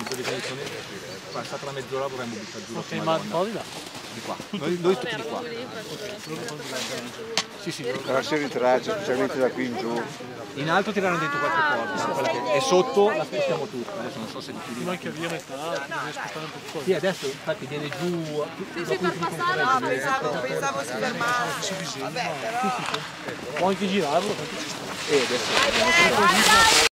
punto di connessione, passata la mezz'ora vorremmo buttare giù la Ma di là? Di qua. Noi tutti di qua. Sì, sì. Però si ritraccia, specialmente da qui in giù. In alto tirano dentro qualche porta, quella che è sotto la spostiamo tutta, adesso non so se di più di là. Manca via metà, bisogna spostare un po' di Sì, adesso infatti viene giù. Sì, per passare. No, pensavo si fermasse. Vabbè, però. può anche girarlo, tanto ci sta. Adesso.